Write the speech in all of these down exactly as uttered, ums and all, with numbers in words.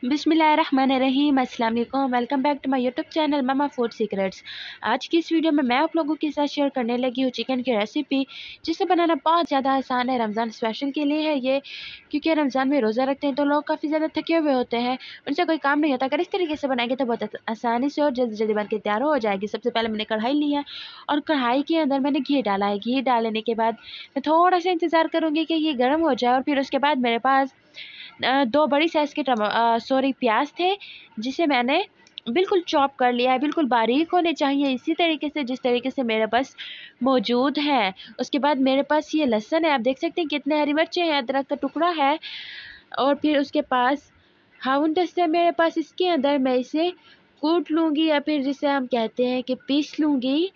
बिस्मिल्लाहिर्रहमानिर्रहीम, अस्सलाम वालेकुम। Welcome back to my YouTube channel mama food secrets. आज की इस वीडियो में मैं आप लोगों के साथ शेयर करने लगी हूँ चिकन की रेसिपी, जिसे बनाना बहुत ज़्यादा आसान है। रमज़ान स्पेशल के लिए है ये, क्योंकि रमज़ान में रोज़ा रखते हैं तो लोग काफ़ी ज़्यादा थके हुए होते हैं, उनसे कोई काम नहीं होता। अगर इस तरीके से बनाएंगे तो बहुत आसानी से और जल्दी जल्दी बन के तैयार हो जाएगी। सबसे पहले मैंने कढ़ाई ली है और कढ़ाई के अंदर मैंने घी डाला है। घी डालने के बाद मैं थोड़ा सा इंतज़ार करूँगी कि ये गर्म हो जाए, और फिर उसके बाद मेरे पास दो बड़ी साइज़ के टमा सॉरी प्याज थे, जिसे मैंने बिल्कुल चॉप कर लिया है। बिल्कुल बारीक होने चाहिए, इसी तरीके से जिस तरीके से मेरे पास मौजूद है। उसके बाद मेरे पास ये लहसुन है, आप देख सकते हैं कितने हरी मिर्चें हैं, अदरक का टुकड़ा है, और फिर उसके पास हाउन दस्त है मेरे पास। इसके अंदर मैं इसे कूट लूँगी, या फिर जिसे हम कहते हैं कि पीस लूँगी।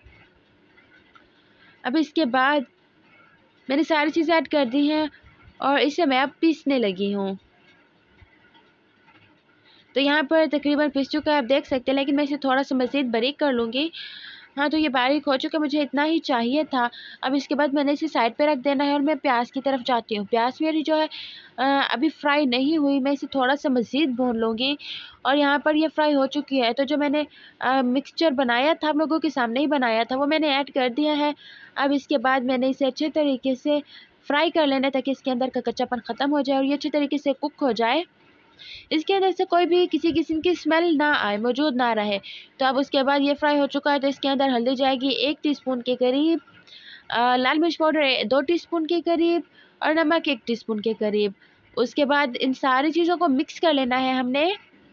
अब इसके बाद मैंने सारी चीज़ें ऐड कर दी हैं और इसे मैं अब पीसने लगी हूँ। तो यहाँ पर तकरीबन पिस चुका है, आप देख सकते हैं, लेकिन मैं इसे थोड़ा सा मज़ीद बारीक कर लूँगी। हाँ, तो ये बारीक हो चुका, मुझे इतना ही चाहिए था। अब इसके बाद मैंने इसे साइड पे रख देना है और मैं प्याज की तरफ जाती हूँ। प्याज मेरी जो है आ, अभी फ्राई नहीं हुई, मैं इसे थोड़ा सा मज़ीद भून लूँगी। और यहाँ पर ये फ्राई हो चुकी है, तो जो मैंने आ, मिक्सचर बनाया था, आप लोगों के सामने ही बनाया था, वो मैंने ऐड कर दिया है। अब इसके बाद मैंने इसे अच्छे तरीके से फ्राई कर लेना, ताकि इसके अंदर का कच्चापन ख़त्म हो जाए और ये अच्छे तरीके से कुक हो जाए। इसके अंदर से कोई भी किसी किस्म की स्मेल ना आए, मौजूद ना रहे। तो अब उसके बाद ये फ्राई हो चुका है, तो इसके अंदर हल्दी जाएगी एक टीस्पून के करीब, आ, लाल मिर्च पाउडर दो टीस्पून के करीब, और नमक एक टीस्पून के करीब। उसके बाद इन सारी चीज़ों को मिक्स कर लेना है हमने।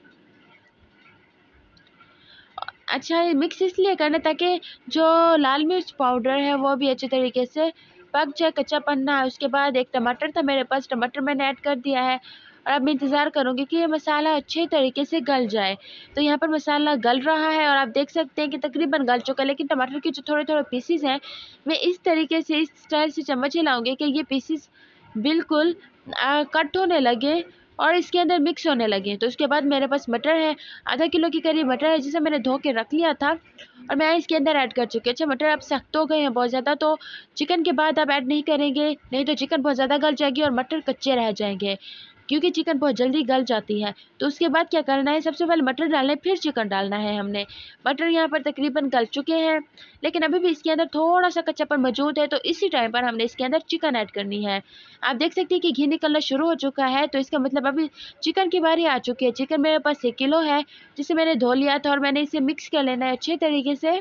अच्छा, ये मिक्स इसलिए करना ताकि जो लाल मिर्च पाउडर है वो भी अच्छे तरीके से पक जाए, कच्चा पन्ना। उसके बाद एक टमाटर था मेरे पास, टमाटर मैंने ऐड कर दिया है, और अब मैं इंतज़ार करूँगी कि ये मसाला अच्छे तरीके से गल जाए। तो यहाँ पर मसाला गल रहा है और आप देख सकते हैं कि तकरीबन गल चुका है, लेकिन टमाटर के जो थोड़े थोड़े पीसीस हैं, मैं इस तरीके से इस स्टाइल से चम्मच हिलाऊँगी कि ये पीसीस बिल्कुल कट होने लगे और इसके अंदर मिक्स होने लगे। तो उसके बाद मेरे पास मटर है, आधा किलो के करीब मटर है, जिसे मैंने धो के रख लिया था और मैं इसके अंदर ऐड कर चुकी हूँ। अच्छा, मटर अब सख्त हो गए हैं बहुत ज़्यादा, तो चिकन के बाद आप ऐड नहीं करेंगे, नहीं तो चिकन बहुत ज़्यादा गल जाएगी और मटर कच्चे रह जाएंगे, क्योंकि चिकन बहुत जल्दी गल जाती है। तो उसके बाद क्या करना है, सबसे पहले मटर डालना है, फिर चिकन डालना है हमने। मटर यहाँ पर तकरीबन गल चुके हैं, लेकिन अभी भी इसके अंदर थोड़ा सा कच्चापन मौजूद है, तो इसी टाइम पर हमने इसके अंदर चिकन ऐड करनी है। आप देख सकते हैं कि घी निकलना शुरू हो चुका है, तो इसका मतलब अभी चिकन की बारी आ चुकी है। चिकन मेरे पास एक किलो है, जिसे मैंने धो लिया था, और मैंने इसे मिक्स कर लेना है अच्छे तरीके से।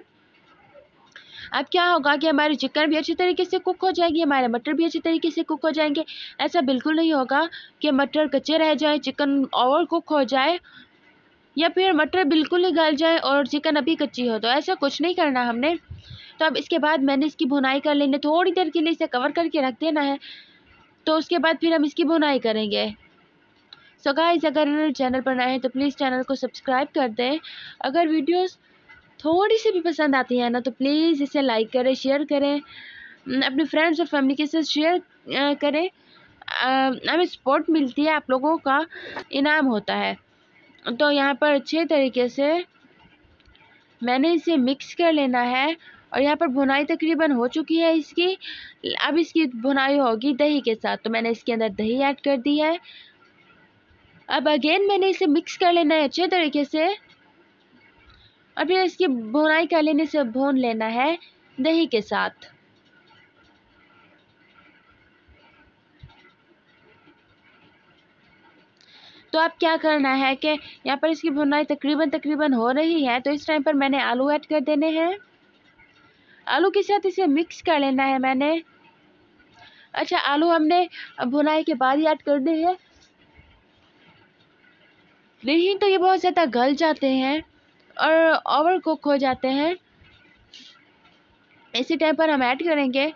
अब क्या होगा कि हमारी चिकन भी अच्छी तरीके से कुक हो जाएगी, हमारे मटर भी अच्छी तरीके से कुक हो जाएंगे। ऐसा बिल्कुल नहीं होगा कि मटर कच्चे रह जाए, चिकन ओवर कुक हो जाए, या फिर मटर बिल्कुल ही गल जाए और चिकन अभी कच्ची हो। तो ऐसा कुछ नहीं करना हमने। तो अब इसके बाद मैंने इसकी भुनाई कर लेनी, थोड़ी देर के लिए इसे कवर करके रख देना है, तो उसके बाद फिर हम इसकी भुनाई करेंगे। सो गाइस, अगर चैनल पर नए हैं तो प्लीज़ चैनल को सब्सक्राइब कर दें। अगर वीडियोस थोड़ी सी भी पसंद आती है ना, तो प्लीज़ इसे लाइक करें, शेयर करें, अपने फ्रेंड्स और फैमिली के साथ शेयर करें। हमें सपोर्ट मिलती है, आप लोगों का इनाम होता है। तो यहाँ पर अच्छे तरीके से मैंने इसे मिक्स कर लेना है, और यहाँ पर भुनाई तकरीबन हो चुकी है इसकी। अब इसकी भुनाई होगी दही के साथ, तो मैंने इसके अंदर दही ऐड कर दी है। अब अगेन मैंने इसे मिक्स कर लेना है अच्छे तरीके से, और फिर इसकी भुनाई कर लेने से भून लेना है दही के साथ। तो अब क्या करना है कि यहाँ पर इसकी भुनाई तकरीबन तकरीबन हो रही है, तो इस टाइम पर मैंने आलू ऐड कर देने हैं। आलू के साथ इसे मिक्स कर लेना है मैंने। अच्छा, आलू हमने भुनाई के बाद ही ऐड करने हैं, नहीं तो ये बहुत ज़्यादा गल जाते हैं और ओवर कुक हो जाते हैं। इसी टाइम पर हम ऐड करेंगे,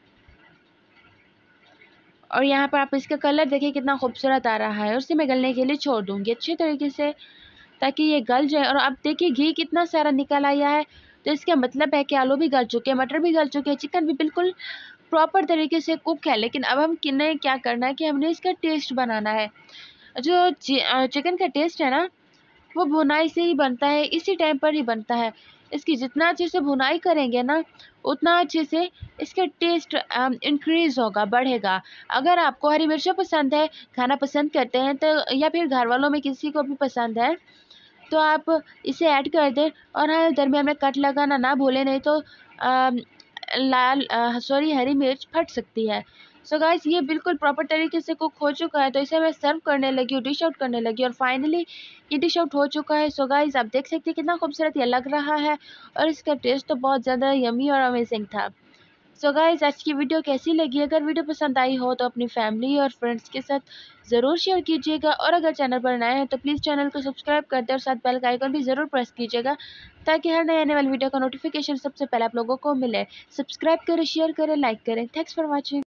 और यहाँ पर आप इसका कलर देखिए कितना खूबसूरत आ रहा है। उसे मैं गलने के लिए छोड़ दूँगी अच्छे तरीके से, ताकि ये गल जाए। और अब देखिए घी कितना सारा निकल आया है, तो इसका मतलब है कि आलू भी गल चुके हैं, मटर भी गल चुके हैं, चिकन भी बिल्कुल प्रॉपर तरीके से कुक है। लेकिन अब हम किन्हें क्या करना है कि हमने इसका टेस्ट बनाना है। जो चिकन का टेस्ट है ना, वो भुनाई से ही बनता है, इसी टाइम पर ही बनता है। इसकी जितना अच्छे से भुनाई करेंगे ना उतना अच्छे से इसका टेस्ट इंक्रीज़ होगा, बढ़ेगा। अगर आपको हरी मिर्चें पसंद है, खाना पसंद करते हैं तो, या फिर घर वालों में किसी को भी पसंद है तो आप इसे ऐड कर दें। और हाँ, दरमियान में कट लगाना ना भूलें, नहीं तो आ, लाल सॉरी हरी मिर्च फट सकती है। सो so गाइस, ये बिल्कुल प्रॉपर तरीके से कुक हो चुका है, तो इसे मैं सर्व करने लगी हूँ, डिश आउट करने लगी और फाइनली ये डिश आउट हो चुका है। सो so गाइस, आप देख सकते हैं कितना खूबसूरत ये लग रहा है और इसका टेस्ट तो बहुत ज़्यादा यमी और अमेजिंग था। सो गाइस, आज की वीडियो कैसी लगी? अगर वीडियो पसंद आई हो तो अपनी फैमिली और फ्रेंड्स के साथ ज़रूर शेयर कीजिएगा और अगर चैनल पर नए हैं तो प्लीज़ चैनल को सब्सक्राइब कर दें और साथ बेल का आइकन भी ज़रूर प्रेस कीजिएगा ताकि हर नए आने वाली वीडियो का नोटिफिकेशन सबसे पहले आप लोगों को मिले। सब्सक्राइब करें, शेयर करें, लाइक करें। Thanks for watching.